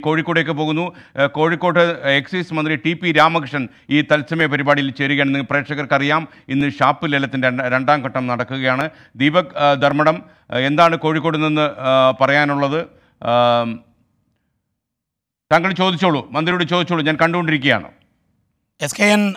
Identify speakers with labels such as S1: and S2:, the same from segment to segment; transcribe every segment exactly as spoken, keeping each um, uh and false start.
S1: കോഴിക്കോടേക്ക് പോകുന്നു. കോഴിക്കോട് എക്സൈസ് മന്ത്രി ടി പി രാമകൃഷ്ണൻ ഈ തത്സമയ പരിപാടിയിൽ ചേരുകയാണെന്ന് പ്രേക്ഷകർക്കറിയാം. ഇന്ന് ഷാപ്പ് ലേലത്തിൻ്റെ രണ്ടാം ഘട്ടം നടക്കുകയാണ്. ദീപക് ധർമ്മടം, എന്താണ് കോഴിക്കോട് നിന്ന് പറയാനുള്ളത്? താങ്കൾ ചോദിച്ചോളൂ, മന്ത്രിയോട് ചോദിച്ചോളൂ, ഞാൻ കണ്ടുകൊണ്ടിരിക്കുകയാണ്.
S2: S K N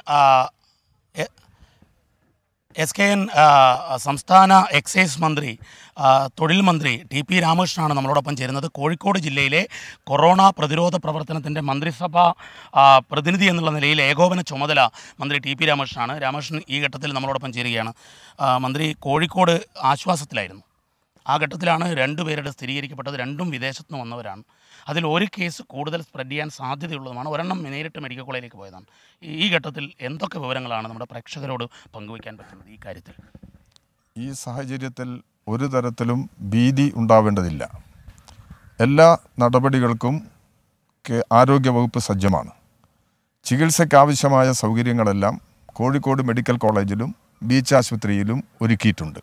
S2: S K N സംസ്ഥാന എക്സൈസ് മന്ത്രി തൊഴിൽ മന്ത്രി ടി പി രാമകൃഷ്ണനാണ് നമ്മളോടൊപ്പം ചേരുന്നത്. കോഴിക്കോട് ജില്ലയിലെ കൊറോണ പ്രതിരോധ പ്രവർത്തനത്തിൻ്റെ മന്ത്രിസഭാ പ്രതിനിധി എന്നുള്ള നിലയിൽ ഏകോപന ചുമതല മന്ത്രി ടി പി രാമകൃഷ്ണനാണ്. രാമകൃഷ്ണൻ ഈ ഘട്ടത്തിൽ നമ്മളോടൊപ്പം ചേരുകയാണ്. മന്ത്രി, കോഴിക്കോട് ആശ്വാസത്തിലായിരുന്നു. ആ ഘട്ടത്തിലാണ് രണ്ടുപേരുടെ സ്ഥിരീകരിക്കപ്പെട്ടത്. രണ്ടും വിദേശത്ത് നിന്ന് വന്നവരാണ്. അതിൽ ഒരു കേസ് കൂടുതൽ സ്പ്രെഡ് ചെയ്യാൻ സാധ്യതയുള്ളതുമാണ്. ഒരെണ്ണം നേരിട്ട് മെഡിക്കൽ കോളേജിലേക്ക് പോയതാണ്. ഈ ഘട്ടത്തിൽ എന്തൊക്കെ വിവരങ്ങളാണ് നമ്മുടെ പ്രേക്ഷകരോട് പങ്കുവയ്ക്കാൻ പറ്റുന്നത് ഈ കാര്യത്തിൽ?
S3: ഈ സാഹചര്യത്തിൽ ഒരു തരത്തിലും ഭീതി ഉണ്ടാവേണ്ടതില്ല. എല്ലാ നടപടികൾക്കും ആരോഗ്യവകുപ്പ് സജ്ജമാണ്. ചികിത്സയ്ക്കാവശ്യമായ സൗകര്യങ്ങളെല്ലാം കോഴിക്കോട് മെഡിക്കൽ കോളേജിലും ബീച്ച് ആശുപത്രിയിലും ഒരുക്കിയിട്ടുണ്ട്.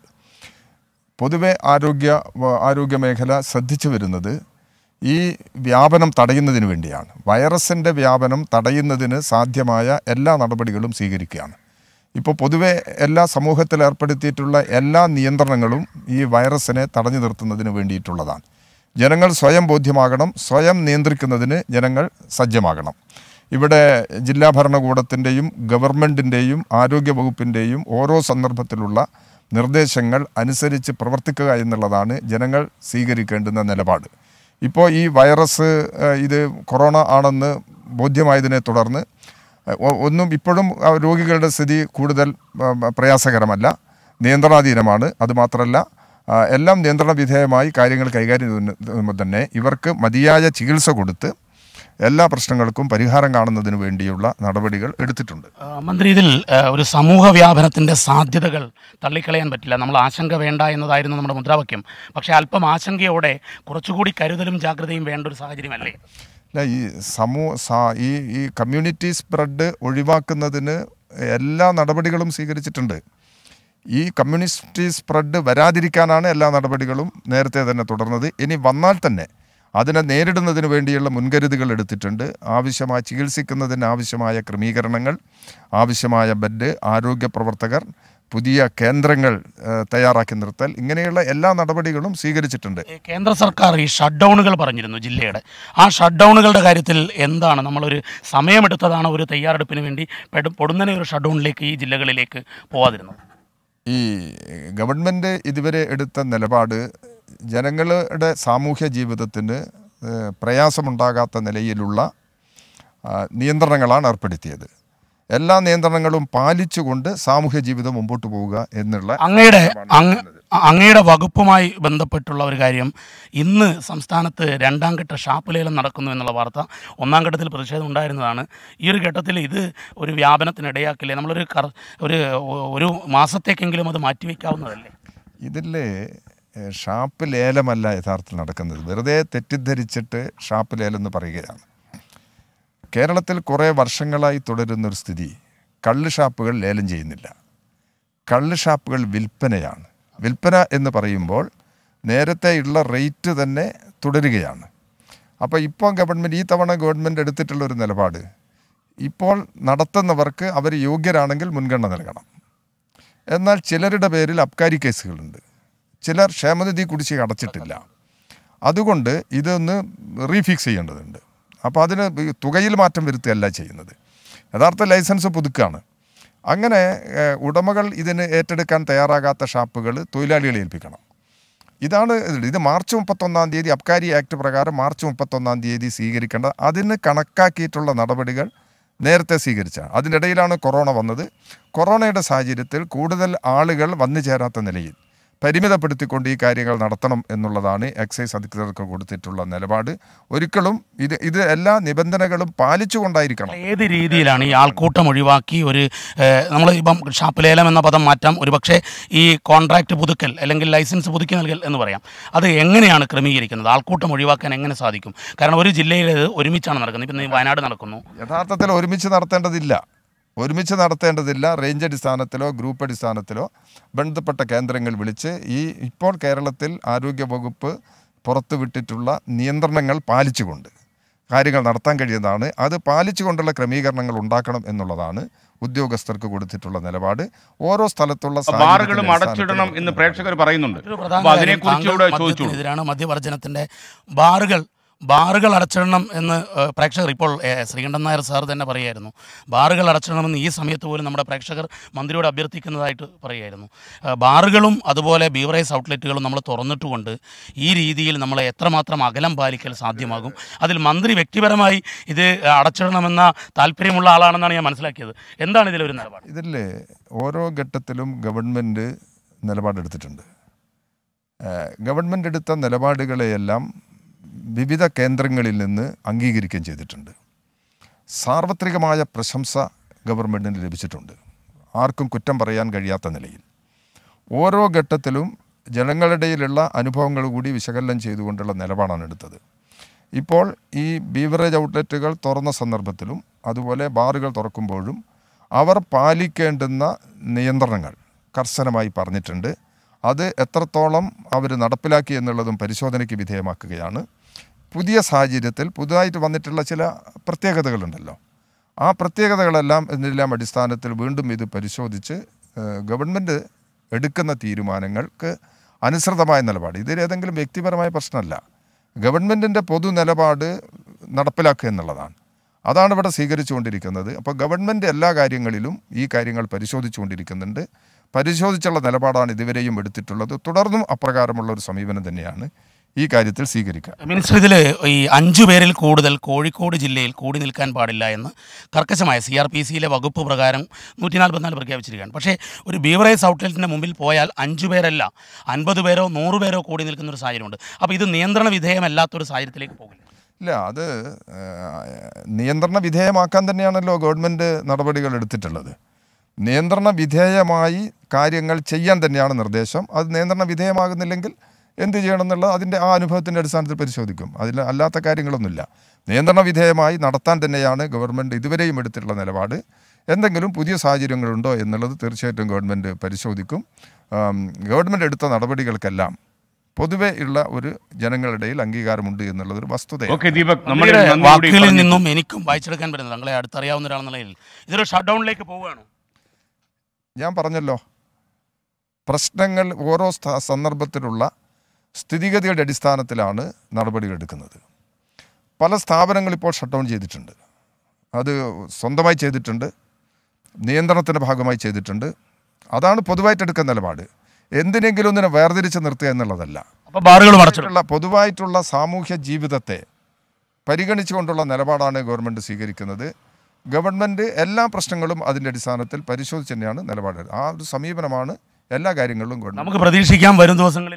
S3: പൊതുവെ ആരോഗ്യ ആരോഗ്യമേഖല ശ്രദ്ധിച്ചു വരുന്നത് ഈ വ്യാപനം തടയുന്നതിന് വേണ്ടിയാണ്. വൈറസിൻ്റെ വ്യാപനം തടയുന്നതിന് സാധ്യമായ എല്ലാ നടപടികളും സ്വീകരിക്കുകയാണ്. ഇപ്പോൾ പൊതുവെ എല്ലാ സമൂഹത്തിൽ ഏർപ്പെടുത്തിയിട്ടുള്ള എല്ലാ നിയന്ത്രണങ്ങളും ഈ വൈറസിനെ തടഞ്ഞു നിർത്തുന്നതിന് വേണ്ടിയിട്ടുള്ളതാണ്. ജനങ്ങൾ സ്വയം ബോധ്യമാകണം, സ്വയം നിയന്ത്രിക്കുന്നതിന് ജനങ്ങൾ സജ്ജമാകണം. ഇവിടെ ജില്ലാ ഭരണകൂടത്തിൻ്റെയും ഗവൺമെൻറ്റിൻ്റെയും ആരോഗ്യ ഓരോ സന്ദർഭത്തിലുള്ള നിർദ്ദേശങ്ങൾ അനുസരിച്ച് പ്രവർത്തിക്കുക എന്നുള്ളതാണ് ജനങ്ങൾ സ്വീകരിക്കേണ്ടുന്ന നിലപാട്. ഇപ്പോൾ ഈ വൈറസ് ഇത് കൊറോണ ആണെന്ന് ബോധ്യമായതിനെ തുടർന്ന് ഒന്നും ഇപ്പോഴും രോഗികളുടെ സ്ഥിതി കൂടുതൽ പ്രയാസകരമല്ല, നിയന്ത്രണാധീനമാണ്. അതുമാത്രമല്ല, എല്ലാം നിയന്ത്രണ വിധേയമായി കാര്യങ്ങൾ കൈകാര്യം ചെയ്യുമ്പോൾ തന്നെ ഇവർക്ക് മതിയായ ചികിത്സ കൊടുത്ത് എല്ലാ പ്രശ്നങ്ങൾക്കും പരിഹാരം കാണുന്നതിന് വേണ്ടിയുള്ള നടപടികൾ എടുത്തിട്ടുണ്ട്.
S2: മന്ത്രി, ഇതിൽ ഒരു സമൂഹ വ്യാപനത്തിൻ്റെ സാധ്യതകൾ തള്ളിക്കളയാൻ പറ്റില്ല. നമ്മൾ ആശങ്ക വേണ്ട എന്നതായിരുന്നു നമ്മുടെ മുദ്രാവാക്യം. പക്ഷേ അല്പം ആശങ്കയോടെ കുറച്ചുകൂടി കരുതലും ജാഗ്രതയും വേണ്ട ഒരു സാഹചര്യമല്ലേ?
S3: അല്ല, ഈ സമൂഹ ഈ ഈ കമ്മ്യൂണിറ്റി സ്പ്രെഡ് ഒഴിവാക്കുന്നതിന് എല്ലാ നടപടികളും സ്വീകരിച്ചിട്ടുണ്ട്. ഈ കമ്മ്യൂണിറ്റി സ്പ്രെഡ് വരാതിരിക്കാനാണ് എല്ലാ നടപടികളും നേരത്തെ തന്നെ തുടർന്നത്. ഇനി വന്നാൽ തന്നെ അതിനെ നേരിടുന്നതിന് വേണ്ടിയുള്ള മുൻകരുതലുകൾ എടുത്തിട്ടുണ്ട്. ആവശ്യമായ ചികിത്സിക്കുന്നതിന് ആവശ്യമായ ക്രമീകരണങ്ങൾ, ആവശ്യമായ ബെഡ്, ആരോഗ്യ പ്രവർത്തകർ, പുതിയ കേന്ദ്രങ്ങൾ തയ്യാറാക്കി നിർത്തൽ, ഇങ്ങനെയുള്ള എല്ലാ നടപടികളും സ്വീകരിച്ചിട്ടുണ്ട്.
S2: കേന്ദ്ര സർക്കാർ ഈ ഷട്ട് ഡൗണുകൾ പറഞ്ഞിരുന്നു ജില്ലയുടെ. ആ ഷട്ട് ഡൗണുകളുടെ കാര്യത്തിൽ എന്താണ്? നമ്മളൊരു സമയമെടുത്തതാണ് ഒരു തയ്യാറെടുപ്പിന് വേണ്ടി പൊടുന്നനെ ഒരു ഷട്ട് ഡൗണിലേക്ക് ഈ ജില്ലകളിലേക്ക് പോവാതിരുന്നത്.
S3: ഈ ഗവൺമെൻറ് ഇതുവരെ എടുത്ത നിലപാട് ജനങ്ങളുടെ സാമൂഹ്യ ജീവിതത്തിന് പ്രയാസമുണ്ടാകാത്ത നിലയിലുള്ള നിയന്ത്രണങ്ങളാണ് ഏർപ്പെടുത്തിയത്. എല്ലാ നിയന്ത്രണങ്ങളും പാലിച്ചുകൊണ്ട് സാമൂഹ്യ ജീവിതം മുമ്പോട്ട് പോവുക എന്നുള്ള
S2: അങ്ങയുടെ അങ്ങയുടെ വകുപ്പുമായി ബന്ധപ്പെട്ടുള്ള ഒരു കാര്യം, ഇന്ന് സംസ്ഥാനത്ത് രണ്ടാം ഘട്ട ഷാപ്പ് ലേലം നടക്കുന്നു എന്നുള്ള വാർത്ത ഒന്നാം ഘട്ടത്തിൽ പ്രതിഷേധം ഉണ്ടായിരുന്നതാണ്. ഈ ഒരു ഘട്ടത്തിൽ ഇത് ഒരു വ്യാപനത്തിനിടയാക്കില്ലേ? നമ്മളൊരു ഒരു ഒരു മാസത്തേക്കെങ്കിലും അത് മാറ്റിവെക്കാവുന്നതല്ലേ?
S3: ഇതിലെ ഷാപ്പ് ലേലമല്ല യഥാർത്ഥത്തിൽ നടക്കുന്നത്. വെറുതെ തെറ്റിദ്ധരിച്ചിട്ട് ഷാപ്പ് ലേലം എന്ന് പറയുകയാണ്. കേരളത്തിൽ കുറേ വർഷങ്ങളായി തുടരുന്നൊരു സ്ഥിതി, കള്ള് ഷാപ്പുകൾ ലേലം ചെയ്യുന്നില്ല. കള്ള് ഷാപ്പുകൾ വിൽപ്പനയാണ്. വിൽപ്പന എന്ന് പറയുമ്പോൾ നേരത്തെയുള്ള റേറ്റ് തന്നെ തുടരുകയാണ്. അപ്പോൾ ഇപ്പോൾ ഗവൺമെൻറ് ഈ തവണ ഗവൺമെൻറ് എടുത്തിട്ടുള്ളൊരു നിലപാട്, ഇപ്പോൾ നടത്തുന്നവർക്ക് അവർ യോഗ്യരാണെങ്കിൽ മുൻഗണന നൽകണം. എന്നാൽ ചിലരുടെ പേരിൽ അബ്കാരി കേസുകളുണ്ട്. ചിലർ ക്ഷേമനിധി കുടിശ്ശിക അടച്ചിട്ടില്ല. അതുകൊണ്ട് ഇതൊന്ന് റീഫിക്സ് ചെയ്യേണ്ടതുണ്ട്. അപ്പോൾ അതിന് തുകയിൽ മാറ്റം വരുത്തുകയല്ല ചെയ്യുന്നത്, യഥാർത്ഥ ലൈസൻസ് പുതുക്കുകയാണ്. അങ്ങനെ ഉടമകൾ ഇതിന് ഏറ്റെടുക്കാൻ തയ്യാറാകാത്ത ഷാപ്പുകൾ തൊഴിലാളികളെ ഏൽപ്പിക്കണം. ഇതാണ് ഇത്. മാർച്ച് മുപ്പത്തൊന്നാം തീയതി അബ്കാരി ആക്ട് പ്രകാരം മാർച്ച് മുപ്പത്തൊന്നാം തീയതി സ്വീകരിക്കേണ്ട അതിന് കണക്കാക്കിയിട്ടുള്ള നടപടികൾ നേരത്തെ സ്വീകരിച്ചാണ്. അതിനിടയിലാണ് കൊറോണ വന്നത്. കൊറോണയുടെ സാഹചര്യത്തിൽ കൂടുതൽ ആളുകൾ വന്നു ചേരാത്ത നിലയിൽ പരിമിതപ്പെടുത്തിക്കൊണ്ട് ഈ കാര്യങ്ങൾ നടത്തണം എന്നുള്ളതാണ് എക്സൈസ് അധികൃതർക്ക് കൊടുത്തിട്ടുള്ള നിലപാട്. ഒരിക്കലും ഇത് ഇത് എല്ലാ നിബന്ധനകളും പാലിച്ചുകൊണ്ടായിരിക്കണം.
S2: ഏത് രീതിയിലാണ് ഈ ആൾക്കൂട്ടം ഒഴിവാക്കി ഒരു നമ്മൾ ഇപ്പം ഷാപ്പ് ലേലം എന്ന പദം മാറ്റാം, ഒരുപക്ഷെ ഈ കോൺട്രാക്ട് പുതുക്കൽ അല്ലെങ്കിൽ ലൈസൻസ് പുതുക്കി നൽകൽ എന്ന് പറയാം, അത് എങ്ങനെയാണ് ക്രമീകരിക്കുന്നത്? ആൾക്കൂട്ടം ഒഴിവാക്കാൻ എങ്ങനെ സാധിക്കും? കാരണം ഒരു ജില്ലയിൽ ഒരുമിച്ചാണ് നടക്കുന്നത്. ഇപ്പം വയനാട് നടക്കുന്നു.
S3: യഥാർത്ഥത്തിൽ ഒരുമിച്ച് നടത്തേണ്ടതില്ല ഒരുമിച്ച് നടത്തേണ്ടതില്ല റേഞ്ച് അടിസ്ഥാനത്തിലോ ഗ്രൂപ്പ് അടിസ്ഥാനത്തിലോ ബന്ധപ്പെട്ട കേന്ദ്രങ്ങൾ വിളിച്ച് ഈ ഇപ്പോൾ കേരളത്തിൽ ആരോഗ്യവകുപ്പ് പുറത്തുവിട്ടിട്ടുള്ള നിയന്ത്രണങ്ങൾ പാലിച്ചുകൊണ്ട് കാര്യങ്ങൾ നടത്താൻ കഴിയുന്നതാണ്. അത് പാലിച്ചുകൊണ്ടുള്ള ക്രമീകരണങ്ങൾ ഉണ്ടാക്കണം എന്നുള്ളതാണ് ഉദ്യോഗസ്ഥർക്ക് കൊടുത്തിട്ടുള്ള നിലപാട്. ഓരോ സ്ഥലത്തുള്ള
S1: ബാറുകളും അടച്ചിടണം എന്ന് പ്രേക്ഷകർ പറയുന്നുണ്ട്. അതിനെക്കുറിച്ചുകൂടെ ചോദിച്ചു.
S2: എതിരാണ് മദ്യവർജനത്തിന്റെ ബാറുകൾ ബാറുകൾ അടച്ചിടണം എന്ന് പ്രേക്ഷകർ ഇപ്പോൾ ശ്രീകണ്ഠൻ നായർ സാർ തന്നെ പറയായിരുന്നു. ബാറുകൾ അടച്ചിടണമെന്ന് ഈ സമയത്ത് പോലും നമ്മുടെ പ്രേക്ഷകർ മന്ത്രിയോട് അഭ്യർത്ഥിക്കുന്നതായിട്ട് പറയുമായിരുന്നു. ബാറുകളും അതുപോലെ ബീവറേജ് ഔട്ട്ലെറ്റുകളും നമ്മൾ തുറന്നിട്ടുകൊണ്ട് ഈ രീതിയിൽ നമ്മൾ എത്രമാത്രം അകലം പാലിക്കൽ സാധ്യമാകും? അതിൽ മന്ത്രി വ്യക്തിപരമായി ഇത് അടച്ചിടണമെന്ന താല്പര്യമുള്ള ആളാണെന്നാണ് ഞാൻ മനസ്സിലാക്കിയത്. എന്താണ് ഇതിലൊരു നിലപാട്?
S3: ഇതിൽ ഓരോ ഘട്ടത്തിലും ഗവൺമെൻറ് നിലപാടെടുത്തിട്ടുണ്ട്. ഗവൺമെൻറ് എടുത്ത നിലപാടുകളെയെല്ലാം വിവിധ കേന്ദ്രങ്ങളിൽ നിന്ന് അംഗീകരിക്കുകയും ചെയ്തിട്ടുണ്ട്. സാർവത്രികമായ പ്രശംസ ഗവൺമെൻറ്റിന് ലഭിച്ചിട്ടുണ്ട്, ആർക്കും കുറ്റം പറയാൻ കഴിയാത്ത നിലയിൽ. ഓരോ ഘട്ടത്തിലും ജനങ്ങളുടെയിലുള്ള അനുഭവങ്ങൾ കൂടി വിശകലനം ചെയ്തുകൊണ്ടുള്ള നിലപാടാണ് എടുത്തത്. ഇപ്പോൾ ഈ ബീവറേജ് ഔട്ട്ലെറ്റുകൾ തുറന്ന സന്ദർഭത്തിലും അതുപോലെ ബാറുകൾ തുറക്കുമ്പോഴും അവർ പാലിക്കേണ്ടുന്ന നിയന്ത്രണങ്ങൾ കർശനമായി പറഞ്ഞിട്ടുണ്ട്. അത് എത്രത്തോളം അവർ നടപ്പിലാക്കി എന്നുള്ളതും പരിശോധനയ്ക്ക് വിധേയമാക്കുകയാണ്. പുതിയ സാഹചര്യത്തിൽ പുതുതായിട്ട് വന്നിട്ടുള്ള ചില പ്രത്യേകതകളുണ്ടല്ലോ, ആ പ്രത്യേകതകളെല്ലാം ഇതിനെല്ലാം അടിസ്ഥാനത്തിൽ വീണ്ടും ഇത് പരിശോധിച്ച് ഗവൺമെൻറ് എടുക്കുന്ന തീരുമാനങ്ങൾക്ക് അനുസൃതമായ നിലപാട്, ഇതിൽ ഏതെങ്കിലും വ്യക്തിപരമായ പ്രശ്നമല്ല, ഗവൺമെൻറ്റിൻ്റെ പൊതു നിലപാട് നടപ്പിലാക്കുക എന്നുള്ളതാണ്. അതാണ് ഇവിടെ സ്വീകരിച്ചുകൊണ്ടിരിക്കുന്നത്. അപ്പോൾ ഗവൺമെൻറ് എല്ലാ കാര്യങ്ങളിലും ഈ കാര്യങ്ങൾ പരിശോധിച്ചുകൊണ്ടിരിക്കുന്നുണ്ട്. പരിശോധിച്ചുള്ള നിലപാടാണ് ഇതുവരെയും എടുത്തിട്ടുള്ളത്. തുടർന്നും അപ്രകാരമുള്ള ഒരു സമീപനം തന്നെയാണ് ഈ കാര്യത്തിൽ സ്വീകരിക്കുക.
S2: മിനിസ്റ്റർ, ഇതിൽ ഈ അഞ്ചു പേരിൽ കൂടുതൽ കോഴിക്കോട് ജില്ലയിൽ കൂടി നിൽക്കാൻ പാടില്ല എന്ന് കർക്കശമായ സി ആർ പി സിയിലെ വകുപ്പ് പ്രകാരം നൂറ്റി നാൽപ്പത്തിനാല് പ്രഖ്യാപിച്ചിരിക്കുകയാണ്. പക്ഷേ ഒരു ബീവറേജ് ഔട്ട്ലെറ്റിൻ്റെ മുമ്പിൽ പോയാൽ അഞ്ചു പേരല്ല അൻപത് പേരോ നൂറ് പേരോ കൂടി നിൽക്കുന്ന ഒരു സാഹചര്യമുണ്ട്. അപ്പോൾ ഇത് നിയന്ത്രണ വിധേയമല്ലാത്തൊരു സാഹചര്യത്തിലേക്ക് പോകില്ല?
S3: ഇല്ല, അത് നിയന്ത്രണ വിധേയമാക്കാൻ തന്നെയാണല്ലോ ഗവൺമെൻറ് നടപടികൾ എടുത്തിട്ടുള്ളത്. നിയന്ത്രണ വിധേയമായി കാര്യങ്ങൾ ചെയ്യാൻ തന്നെയാണ് നിർദ്ദേശം. അത് നിയന്ത്രണ വിധേയമാകുന്നില്ലെങ്കിൽ എന്ത് ചെയ്യണം എന്നുള്ളത് അതിൻ്റെ ആ അനുഭവത്തിൻ്റെ അടിസ്ഥാനത്തിൽ പരിശോധിക്കും. അതിൽ അല്ലാത്ത കാര്യങ്ങളൊന്നുമില്ല. നിയന്ത്രണ വിധേയമായി നടത്താൻ തന്നെയാണ് ഗവൺമെൻറ് ഇതുവരെയും എടുത്തിട്ടുള്ള നിലപാട്. എന്തെങ്കിലും പുതിയ സാഹചര്യങ്ങളുണ്ടോ എന്നുള്ളത് തീർച്ചയായിട്ടും ഗവൺമെൻറ് പരിശോധിക്കും. ഗവൺമെൻറ് എടുത്ത നടപടികൾക്കെല്ലാം പൊതുവെ ഉള്ള ഒരു ജനങ്ങളുടെ അംഗീകാരമുണ്ട് എന്നുള്ളതൊരു വസ്തുത.
S2: വാക്കുകളിൽ നിന്നും എനിക്കും വായിച്ചെടുക്കാൻ പറ്റുന്നത് നിങ്ങളെ അടുത്തറിയാവുന്ന ഒരാളെന്ന നിലയിൽ ഇതൊരു ഷട്ട് ഡൗണിലേക്ക് പോവുകയാണ്.
S3: ഞാൻ പറഞ്ഞല്ലോ, പ്രശ്നങ്ങൾ ഓരോ സന്ദർഭത്തിലുള്ള സ്ഥിതിഗതിയുടെ അടിസ്ഥാനത്തിലാണ് നടപടികൾ എടുക്കുന്നത്. പല സ്ഥാപനങ്ങൾ ഇപ്പോൾ ഷട്ട് ഡൗൺ ചെയ്തിട്ടുണ്ട്. അത് സ്വന്തമായി ചെയ്തിട്ടുണ്ട്, നിയന്ത്രണത്തിൻ്റെ ഭാഗമായി ചെയ്തിട്ടുണ്ട്. അതാണ് പൊതുവായിട്ട് എടുക്കുന്ന നിലപാട്. എന്തിനെങ്കിലും ഒന്നിനെ വേർതിരിച്ച് നിർത്തുക എന്നുള്ളതല്ല.
S2: ബാറുകൾ
S3: പൊതുവായിട്ടുള്ള സാമൂഹ്യ ജീവിതത്തെ പരിഗണിച്ചുകൊണ്ടുള്ള നിലപാടാണ് ഗവൺമെൻറ് സ്വീകരിക്കുന്നത്. ഗവൺമെൻറ് എല്ലാ പ്രശ്നങ്ങളും അതിൻ്റെ അടിസ്ഥാനത്തിൽ പരിശോധിച്ച് തന്നെയാണ് നിലപാട്. ആ ഒരു സമീപനമാണ് എല്ലാ കാര്യങ്ങളിലും ഗവൺമെൻറ്.
S2: നമുക്ക് പ്രതീക്ഷിക്കാം വരും ദിവസങ്ങളിൽ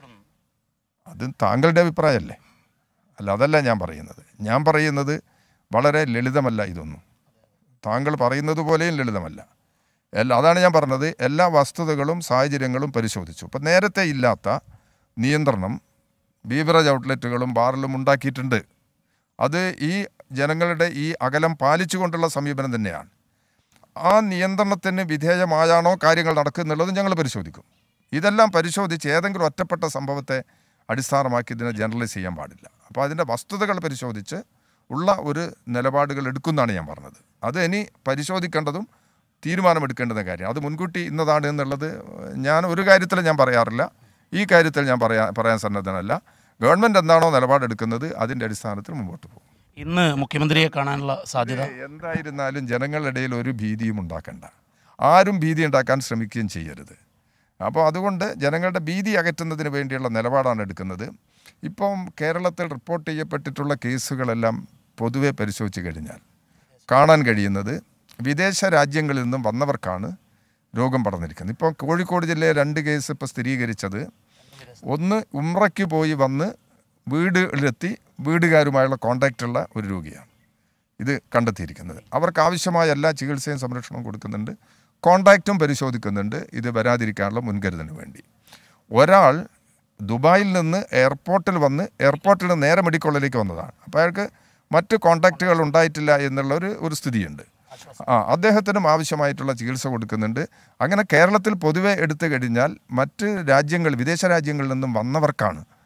S3: അത് താങ്കളുടെ അഭിപ്രായമല്ലേ, അല്ല അതല്ല ഞാൻ പറയുന്നത്. ഞാൻ പറയുന്നത് വളരെ ലളിതമല്ല ഇതൊന്നും. താങ്കൾ പറയുന്നത് പോലെയും ലളിതമല്ല. എല്ലാ അതാണ് ഞാൻ പറഞ്ഞത്. എല്ലാ വസ്തുതകളും സാഹചര്യങ്ങളും പരിശോധിച്ചു. ഇപ്പം നേരത്തെ ഇല്ലാത്ത നിയന്ത്രണം ബീവറേജ് ഔട്ട്ലെറ്റുകളും ബാറിലും ഉണ്ടാക്കിയിട്ടുണ്ട്. അത് ഈ ജനങ്ങളുടെ ഈ അകലം പാലിച്ചുകൊണ്ടുള്ള സമീപനം തന്നെയാണ്. ആ നിയന്ത്രണത്തിന് വിധേയമായാണോ കാര്യങ്ങൾ നടക്കുന്നുള്ളത് ഞങ്ങൾ പരിശോധിക്കും. ഇതെല്ലാം പരിശോധിച്ച് ഏതെങ്കിലും ഒറ്റപ്പെട്ട സംഭവത്തെ അടിസ്ഥാനമാക്കി ഇതിനെ ജനറലൈസ് ചെയ്യാൻ പാടില്ല. അപ്പോൾ അതിൻ്റെ വസ്തുതകൾ പരിശോധിച്ച് ഉള്ള ഒരു നിലപാടുകൾ എടുക്കുന്നതാണ് ഞാൻ പറഞ്ഞത്. അത് ഇനി പരിശോധിക്കേണ്ടതും തീരുമാനമെടുക്കേണ്ടുന്ന കാര്യം. അത് മുൻകൂട്ടി ഇന്നതാണ് എന്നുള്ളത് ഞാൻ ഒരു കാര്യത്തിൽ ഞാൻ പറയാറില്ല. ഈ കാര്യത്തിൽ ഞാൻ പറയാ പറയാൻ സന്നദ്ധനല്ല. ഗവൺമെൻറ് എന്താണോ നിലപാടെടുക്കുന്നത് അതിൻ്റെ അടിസ്ഥാനത്തിൽ മുമ്പോട്ട് പോകും.
S2: ഇന്ന് മുഖ്യമന്ത്രിയെ കാണാനുള്ള സാധ്യത
S3: എന്തായിരുന്നാലും ജനങ്ങളുടെ ഇടയിൽ ഒരു ഭീതിയും ഉണ്ടാക്കണ്ട, ആരും ഭീതി ഉണ്ടാക്കാൻ ശ്രമിക്കുകയും ചെയ്യരുത്. അപ്പോൾ അതുകൊണ്ട് ജനങ്ങളുടെ ഭീതി അകറ്റുന്നതിന് വേണ്ടിയുള്ള നിലപാടാണ് എടുക്കുന്നത്. ഇപ്പം കേരളത്തിൽ റിപ്പോർട്ട് ചെയ്യപ്പെട്ടിട്ടുള്ള കേസുകളെല്ലാം പൊതുവെ പരിശോധിച്ച് കഴിഞ്ഞാൽ കാണാൻ കഴിയുന്നത് വിദേശ രാജ്യങ്ങളിൽ നിന്നും വന്നവർക്കാണ് രോഗം പടർന്നിരിക്കുന്നത്. ഇപ്പോൾ കോഴിക്കോട് ജില്ലയിൽ രണ്ട് കേസ് ഇപ്പോൾ സ്ഥിരീകരിച്ചത്, ഒന്ന് ഉംറയ്ക്ക് പോയി വന്ന് വീടിലെത്തി വീടുകാരുമായുള്ള കോണ്ടാക്റ്റുള്ള ഒരു രോഗിയാണ് ഇത് കണ്ടെത്തിയിരിക്കുന്നത്. അവർക്ക് ആവശ്യമായ എല്ലാ ചികിത്സയും സംരക്ഷണവും കൊടുക്കുന്നുണ്ട്, കോണ്ടാക്റ്റും പരിശോധിക്കുന്നുണ്ട് ഇത് വരാതിരിക്കാനുള്ള മുൻകരുതലിന് വേണ്ടി. ഒരാൾ ദുബായിൽ നിന്ന് എയർപോർട്ടിൽ വന്ന് എയർപോർട്ടിൽ നിന്ന് നേരെ മെഡിക്കൽ കോളേജിലേക്ക് വന്നതാണ്. അപ്പോൾ അയാൾക്ക് മറ്റ് കോണ്ടാക്റ്റുകൾ ഉണ്ടായിട്ടില്ല എന്നുള്ളൊരു ഒരു സ്ഥിതിയുണ്ട്. ആ അദ്ദേഹത്തിനും ആവശ്യമായിട്ടുള്ള ചികിത്സ കൊടുക്കുന്നുണ്ട്. അങ്ങനെ കേരളത്തിൽ പൊതുവെ എടുത്തു കഴിഞ്ഞാൽ മറ്റ് രാജ്യങ്ങൾ വിദേശ രാജ്യങ്ങളിൽ നിന്നും വന്നവർക്കാണ്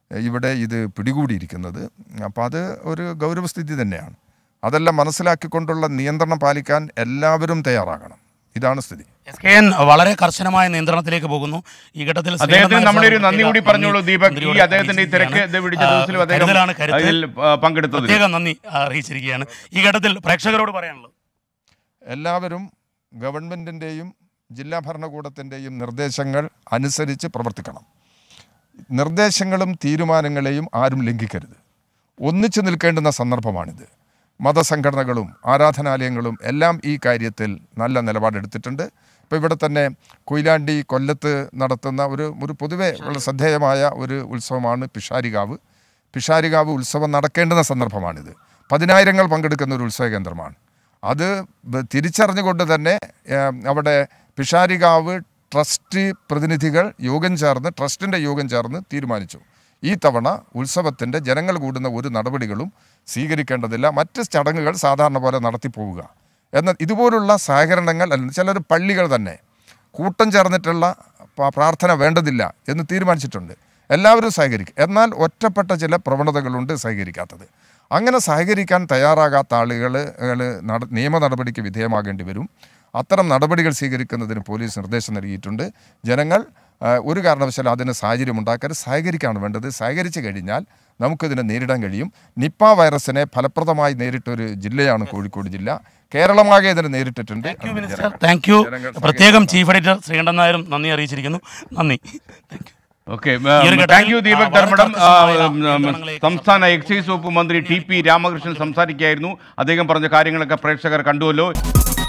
S3: ഇവിടെ ഇത് പിടികൂടിയിരിക്കുന്നത്. അപ്പോൾ അത് ഒരു ഗൗരവസ്ഥിതി തന്നെയാണ്. അതെല്ലാം മനസ്സിലാക്കിക്കൊണ്ടുള്ള നിയന്ത്രണം പാലിക്കാൻ എല്ലാവരും തയ്യാറാകണം. ഇതാണ് സ്ഥിതി.
S2: എസ് കെ എൻ വളരെ കർശനമായ നിയന്ത്രണത്തിലേക്ക് പോകുന്നു. ഈ ഘട്ടത്തിൽ
S1: അദ്ദേഹത്തിന് നമ്മളൊരു നന്ദി കൂടി പറഞ്ഞോളൂ ദീപക്. ഈ അദ്ദേഹത്തിന്റെ ഈ തിരക്ക് പിടിച്ച ദിവസത്തിലും അദ്ദേഹം ഇതിൽ പങ്കെടുത്തത്
S2: പ്രത്യേകം നന്ദി അറിയിച്ചിരിക്കുകയാണ്. ഈ ഘട്ടത്തിൽ പ്രേക്ഷകരോട് പറയാനുള്ളത്,
S3: എല്ലാവരും ഗവൺമെൻറ്റിൻ്റെയും ജില്ലാ ഭരണകൂടത്തിൻ്റെയും നിർദ്ദേശങ്ങൾ അനുസരിച്ച് പ്രവർത്തിക്കണം. നിർദ്ദേശങ്ങളും തീരുമാനങ്ങളെയും ആരും ലംഘിക്കരുത്. ഒന്നിച്ചു നിൽക്കേണ്ടുന്ന സന്ദർഭമാണിത്. മതസംഘടനകളും ആരാധനാലയങ്ങളും എല്ലാം ഈ കാര്യത്തിൽ നല്ല നിലപാടെടുത്തിട്ടുണ്ട്. ഇപ്പോൾ ഇവിടെ തന്നെ കൊയിലാണ്ടി കൊല്ലത്ത് നടത്തുന്ന ഒരു ഒരു പൊതുവെ വളരെ ശ്രദ്ധേയമായ ഒരു ഉത്സവമാണ് പിഷാരികാവ്. പിഷാരികാവ് ഉത്സവം നടക്കേണ്ടുന്ന സന്ദർഭമാണിത്. പതിനായിരങ്ങൾ പങ്കെടുക്കുന്ന ഒരു ഉത്സവ കേന്ദ്രമാണ്. അത് തിരിച്ചറിഞ്ഞുകൊണ്ട് തന്നെ അവിടെ പിഷാരികാവ് ട്രസ്റ്റ് പ്രതിനിധികൾ യോഗം ചേർന്ന് ട്രസ്റ്റിൻ്റെ യോഗം ചേർന്ന് തീരുമാനിച്ചു, ഈ തവണ ഉത്സവത്തിൻ്റെ ജനങ്ങൾ കൂടുന്ന ഒരു നടപടികളും സ്വീകരിക്കേണ്ടതില്ല, മറ്റ് ചടങ്ങുകൾ സാധാരണ പോലെ നടത്തിപ്പോവുക. എന്നാൽ ഇതുപോലുള്ള സഹകരണങ്ങൾ അല്ലെങ്കിൽ ചിലർ പള്ളികൾ തന്നെ കൂട്ടം ചേർന്നിട്ടുള്ള പ്രാർത്ഥന വേണ്ടതില്ല എന്ന് തീരുമാനിച്ചിട്ടുണ്ട്. എല്ലാവരും സഹകരിക്കും. എന്നാൽ ഒറ്റപ്പെട്ട ചില പ്രവണതകളുണ്ട് സഹകരിക്കാത്തത്. അങ്ങനെ സഹകരിക്കാൻ തയ്യാറാകാത്ത ആളുകൾ നിയമ നടപടിക്ക് വിധേയമാകേണ്ടി വരും. അത്തരം നടപടികൾ സ്വീകരിക്കുന്നതിന് പോലീസ് നിർദ്ദേശം നൽകിയിട്ടുണ്ട്. ജനങ്ങൾ ഒരു കാരണവശാലും അതിന് സാഹചര്യം ഉണ്ടാക്കരുത്, സഹകരിക്കാണ് വേണ്ടത്. സഹകരിച്ചു കഴിഞ്ഞാൽ നമുക്കിതിനെ നേരിടാൻ കഴിയും. നിപ്പ വൈറസിനെ ഫലപ്രദമായി നേരിട്ടൊരു ജില്ലയാണ് കോഴിക്കോട് ജില്ല. കേരളമാകെ ഇതിനെ നേരിട്ടിട്ടുണ്ട്.
S2: Thank you. പ്രത്യേകം ചീഫ് എഡിറ്റർ ശ്രീകണ്ഠൻ നായരും നന്ദി അറിയിച്ചിരിക്കുന്നു. നന്ദി.
S1: Okay, thank you Deepak Dharmadam. സംസ്ഥാന എക്സൈസ് വകുപ്പ് മന്ത്രി ടി പി രാമകൃഷ്ണൻ സംസാരിക്കുകയായിരുന്നു. അദ്ദേഹം പറഞ്ഞ കാര്യങ്ങളൊക്കെ പ്രേക്ഷകർ കണ്ടുവല്ലോ.